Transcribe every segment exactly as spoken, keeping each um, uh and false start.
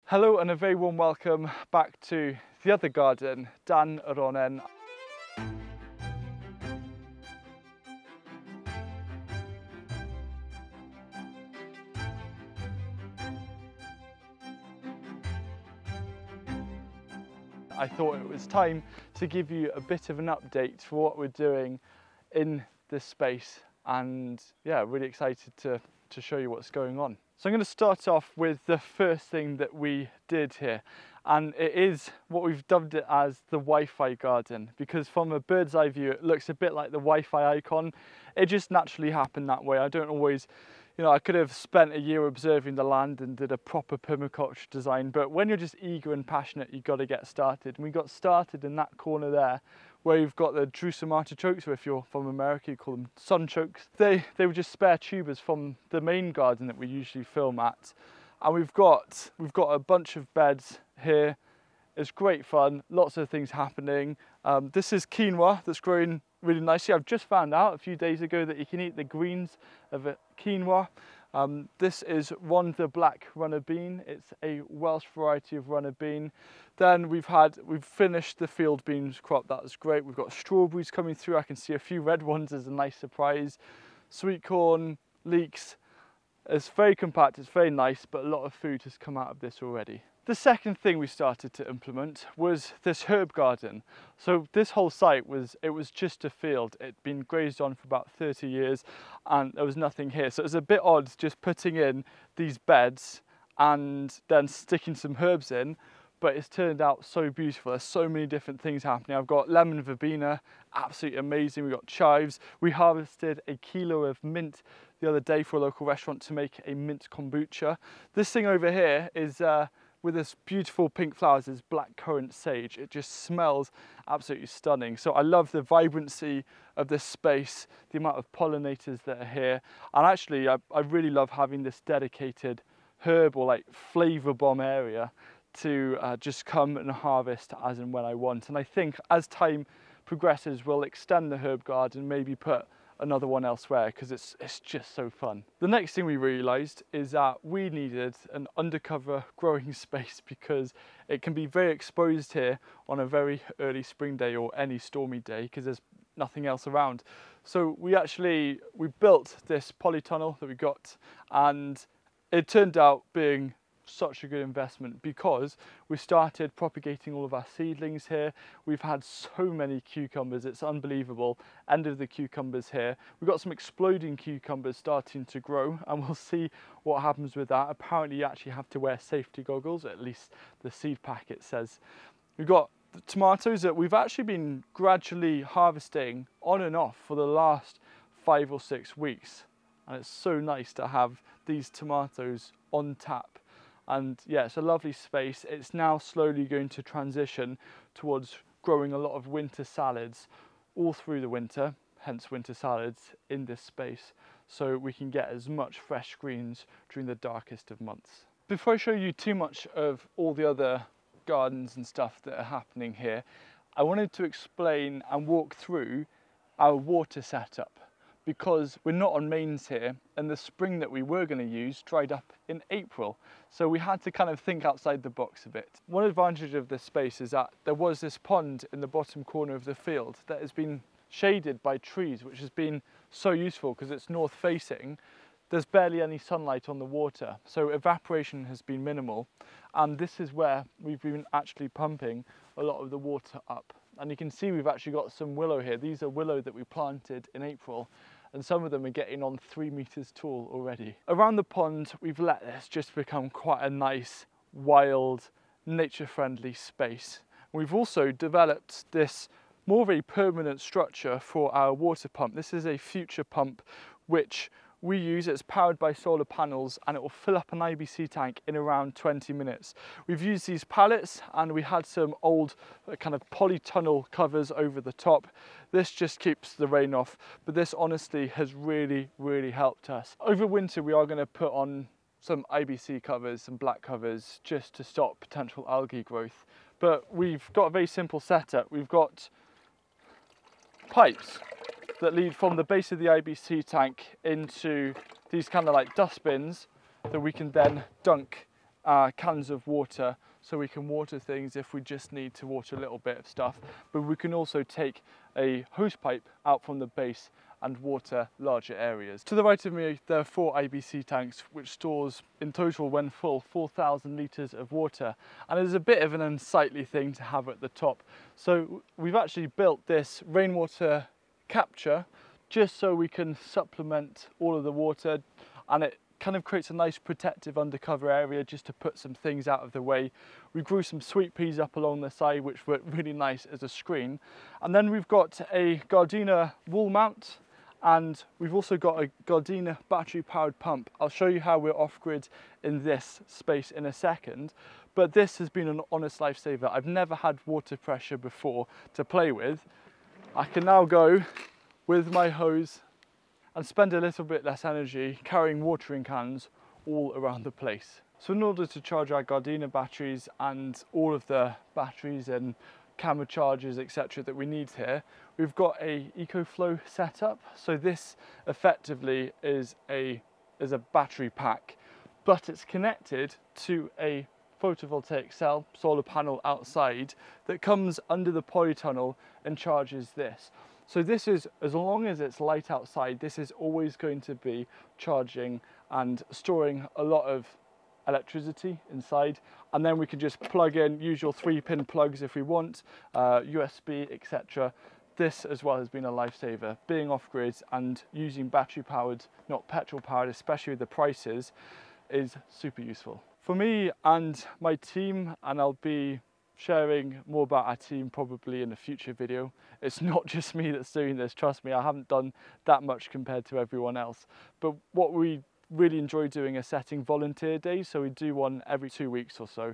Hello and a very warm welcome back to the other garden, Dan Ronen. I thought it was time to give you a bit of an update for what we're doing in this space, and yeah, really excited to, to show you what's going on. So I'm going to start off with the first thing that we did here, and it is what we've dubbed it as the Wi-Fi garden, because from a bird's eye view it looks a bit like the Wi-Fi icon. It just naturally happened that way. I don't always, you know, I could have spent a year observing the land and did a proper permaculture design, but when you're just eager and passionate, you've got to get started. And we got started in that corner there, where you've got the Jerusalem artichokes, or if you're from America, you call them sunchokes. They, they were just spare tubers from the main garden that we usually film at. And we've got, we've got a bunch of beds here. It's great fun, lots of things happening. Um, this is quinoa that's growing really nicely. I've just found out a few days ago that you can eat the greens of a quinoa. Um, this is Rhondda black runner bean. It's a Welsh variety of runner bean. Then we've had, we've finished the field beans crop. That was great. We've got strawberries coming through. I can see a few red ones as a nice surprise. Sweet corn, leeks. It's very compact, it's very nice, but a lot of food has come out of this already. The second thing we started to implement was this herb garden. So this whole site was, it was just a field. It'd been grazed on for about thirty years and there was nothing here. So it was a bit odd just putting in these beds and then sticking some herbs in, but it's turned out so beautiful. There's so many different things happening. I've got lemon verbena, absolutely amazing. We've got chives. We harvested a kilo of mint the other day for a local restaurant to make a mint kombucha. This thing over here is, uh, with this beautiful pink flowers, is blackcurrant sage. It just smells absolutely stunning. So I love the vibrancy of this space, the amount of pollinators that are here. And actually, I, I really love having this dedicated herb or like flavor bomb area to uh, just come and harvest as and when I want. And I think as time progresses, we'll extend the herb garden, maybe put another one elsewhere, because it's, it's just so fun. The next thing we realised is that we needed an undercover growing space, because it can be very exposed here on a very early spring day or any stormy day, because there's nothing else around. So we actually, we built this polytunnel that we got, and it turned out being such a good investment, because we started propagating all of our seedlings here. We've had so many cucumbers, it's unbelievable. End of the cucumbers here. We've got some exploding cucumbers starting to grow, and we'll see what happens with that. Apparently you actually have to wear safety goggles, at least the seed packet says. We've got the tomatoes that we've actually been gradually harvesting on and off for the last five or six weeks. And it's so nice to have these tomatoes on tap. And yeah, it's a lovely space. It's now slowly going to transition towards growing a lot of winter salads all through the winter, hence winter salads in this space, so we can get as much fresh greens during the darkest of months. Before I show you too much of all the other gardens and stuff that are happening here, I wanted to explain and walk through our water setup, because we're not on mains here, and the spring that we were going to use dried up in April. So we had to kind of think outside the box a bit. One advantage of this space is that there was this pond in the bottom corner of the field that has been shaded by trees, which has been so useful because it's north facing. There's barely any sunlight on the water, so evaporation has been minimal. And this is where we've been actually pumping a lot of the water up. And you can see we've actually got some willow here. These are willow that we planted in April, and some of them are getting on three meters tall already. Around the pond, we've let this just become quite a nice, wild, nature-friendly space. We've also developed this more of a permanent structure for our water pump. This is a future pump which we use. It's powered by solar panels, and it will fill up an I B C tank in around twenty minutes. We've used these pallets, and we had some old uh, kind of polytunnel covers over the top. This just keeps the rain off, but this honestly has really, really helped us. Over winter, we are going to put on some I B C covers, some black covers, just to stop potential algae growth. But we've got a very simple setup. We've got pipes that lead from the base of the I B C tank into these kind of like dustbins that we can then dunk uh, cans of water so we can water things if we just need to water a little bit of stuff, but we can also take a hose pipe out from the base and water larger areas. To the right of me there are four I B C tanks which stores in total when full four thousand litres of water, and it's a bit of an unsightly thing to have at the top. So we've actually built this rainwater capture just so we can supplement all of the water, and it kind of creates a nice protective undercover area just to put some things out of the way. We grew some sweet peas up along the side which were really nice as a screen, and then we've got a Gardena wall mount, and we've also got a Gardena battery powered pump. I'll show you how we're off-grid in this space in a second, but this has been an honest lifesaver. I've never had water pressure before to play with. I can now go with my hose and spend a little bit less energy carrying watering cans all around the place. So in order to charge our Gardena batteries and all of the batteries and camera chargers, et cetera that we need here, we've got a Ecoflow setup. So this effectively is a is a battery pack, but it's connected to a photovoltaic cell solar panel outside that comes under the polytunnel and charges this. So this is, as long as it's light outside, this is always going to be charging and storing a lot of electricity inside, and then we can just plug in usual three pin plugs if we want, uh, U S B, et cetera. This as well has been a lifesaver. Being off-grid and using battery powered, not petrol powered, especially with the prices, is super useful. For me and my team, and I'll be sharing more about our team probably in a future video. It's not just me that's doing this, trust me, I haven't done that much compared to everyone else. But what we really enjoy doing is setting volunteer days, so we do one every two weeks or so.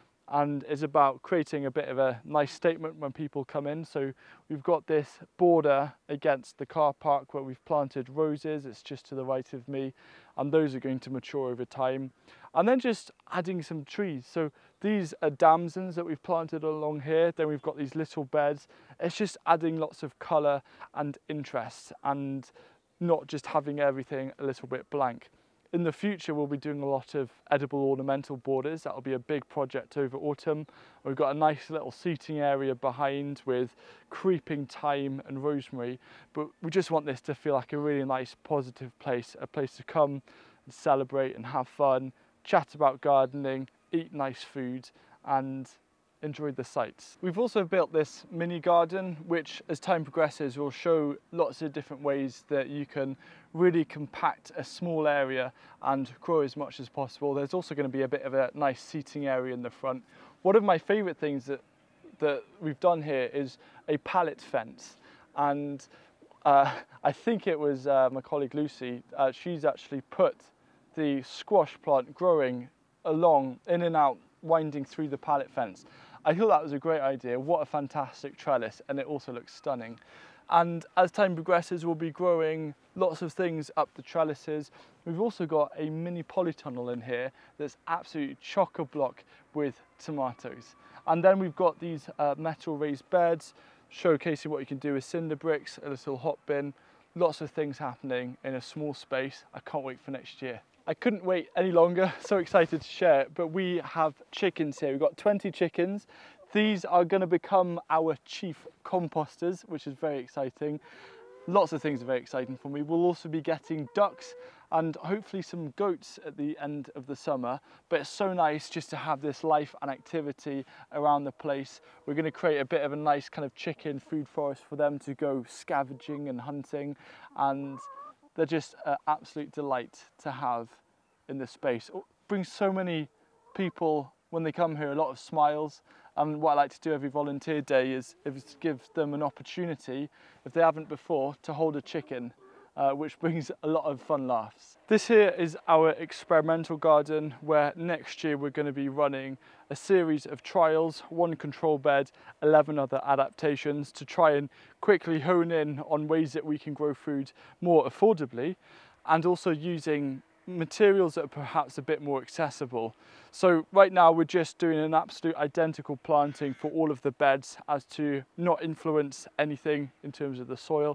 And it's about creating a bit of a nice statement when people come in. So we've got this border against the car park where we've planted roses, it's just to the right of me, and those are going to mature over time. And then just adding some trees. So these are damsons that we've planted along here, then we've got these little beds. It's just adding lots of colour and interest and not just having everything a little bit blank. In the future, we'll be doing a lot of edible ornamental borders. That'll be a big project over autumn. We've got a nice little seating area behind with creeping thyme and rosemary, but we just want this to feel like a really nice, positive place, a place to come and celebrate and have fun, chat about gardening, eat nice food, and enjoy the sights. We've also built this mini garden, which as time progresses will show lots of different ways that you can really compact a small area and grow as much as possible. There's also going to be a bit of a nice seating area in the front. One of my favorite things that that we've done here is a pallet fence, and uh, I think it was uh, my colleague Lucy, uh, she's actually put the squash plant growing along, in and out, winding through the pallet fence. I thought that was a great idea. What a fantastic trellis, and it also looks stunning. And as time progresses, we'll be growing lots of things up the trellises. We've also got a mini polytunnel in here that's absolutely chock-a-block with tomatoes. And then we've got these uh, metal raised beds, showcasing what you can do with cinder bricks, a little hot bin, lots of things happening in a small space. I can't wait for next year. I couldn't wait any longer, so excited to share it, but we have chickens here. We've got twenty chickens. These are going to become our chief composters, which is very exciting. Lots of things are very exciting for me. We'll also be getting ducks and hopefully some goats at the end of the summer, but it's so nice just to have this life and activity around the place. We're going to create a bit of a nice kind of chicken food forest for them to go scavenging and hunting, and they're just an absolute delight to have in this space. It brings so many people when they come here, a lot of smiles. And what I like to do every volunteer day is, is give them an opportunity, if they haven't before, to hold a chicken, uh, which brings a lot of fun laughs. This here is our experimental garden, where next year we're going to be running a series of trials, one control bed, eleven other adaptations, to try and quickly hone in on ways that we can grow food more affordably, and also using materials that are perhaps a bit more accessible. So right now we're just doing an absolute identical planting for all of the beds as to not influence anything in terms of the soil.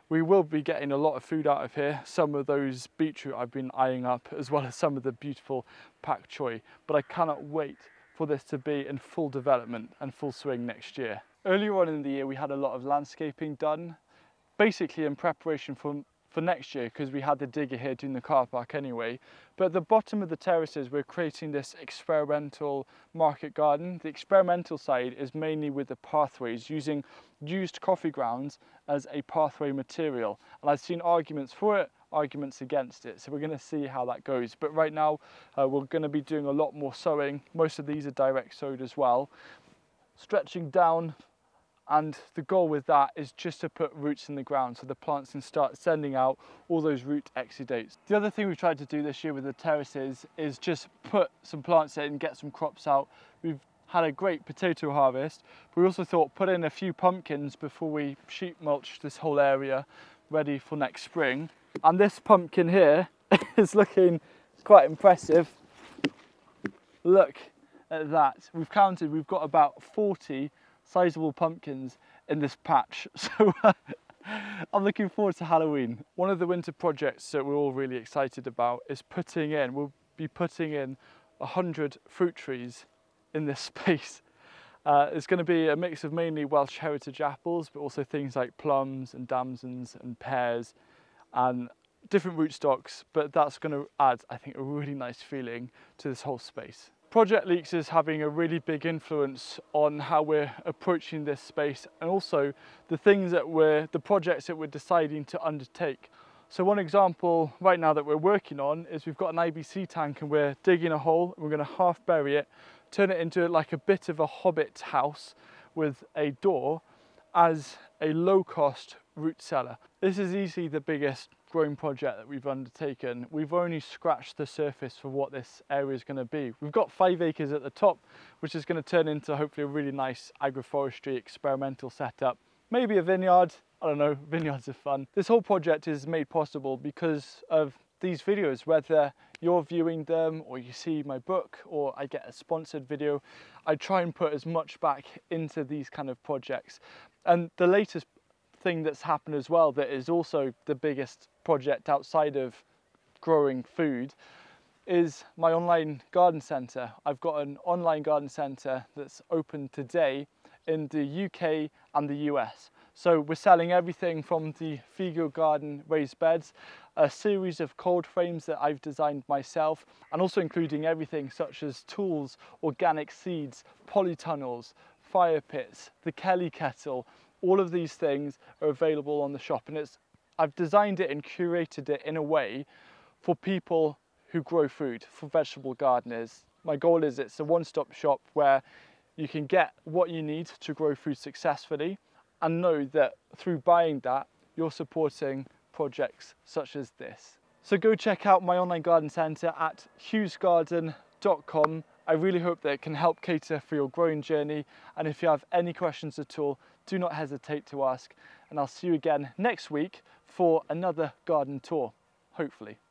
We will be getting a lot of food out of here, some of those beetroot I've been eyeing up, as well as some of the beautiful pak choi, but I cannot wait for this to be in full development and full swing next year. Earlier on in the year we had a lot of landscaping done, basically in preparation for for next year, because we had the digger here doing the car park anyway. But at the bottom of the terraces we're creating this experimental market garden. The experimental side is mainly with the pathways, using used coffee grounds as a pathway material, and I've seen arguments for it, arguments against it, so we're going to see how that goes. But right now uh, we're going to be doing a lot more sowing. Most of these are direct sowed as well, stretching down. And the goal with that is just to put roots in the ground so the plants can start sending out all those root exudates. The other thing we've tried to do this year with the terraces is just put some plants in, get some crops out. We've had a great potato harvest, but we also thought put in a few pumpkins before we sheet mulch this whole area ready for next spring. And this pumpkin here is looking quite impressive. Look at that. We've counted, we've got about forty sizable pumpkins in this patch, so uh, I'm looking forward to Halloween. One of the winter projects that we're all really excited about is putting in, we'll be putting in a hundred fruit trees in this space. Uh, it's going to be a mix of mainly Welsh heritage apples, but also things like plums and damsons and pears and different rootstocks, but that's going to add, I think, a really nice feeling to this whole space. Project Leeks is having a really big influence on how we're approaching this space, and also the things that we're, the projects that we're deciding to undertake. So one example right now that we're working on is we've got an I B C tank and we're digging a hole, and we're going to half bury it, turn it into like a bit of a hobbit house with a door as a low-cost root cellar. This is easily the biggest growing project that we've undertaken. We've only scratched the surface for what this area is going to be. We've got five acres at the top, which is going to turn into hopefully a really nice agroforestry experimental setup. Maybe a vineyard, I don't know, vineyards are fun. This whole project is made possible because of these videos, whether you're viewing them or you see my book or I get a sponsored video. I try and put as much back into these kind of projects. And the latest thing that's happened as well, that is also the biggest project outside of growing food, is my online garden centre. I've got an online garden centre that's open today in the U K and the U S. So we're selling everything from the Figo Garden raised beds, a series of cold frames that I've designed myself, and also including everything such as tools, organic seeds, polytunnels, fire pits, the Kelly kettle. All of these things are available on the shop, and it's I've designed it and curated it in a way for people who grow food, for vegetable gardeners. My goal is it's a one-stop shop where you can get what you need to grow food successfully, and know that through buying that, you're supporting projects such as this. So go check out my online garden centre at hughes garden dot com. I really hope that it can help cater for your growing journey, and if you have any questions at all, do not hesitate to ask, and I'll see you again next week for another garden tour, hopefully.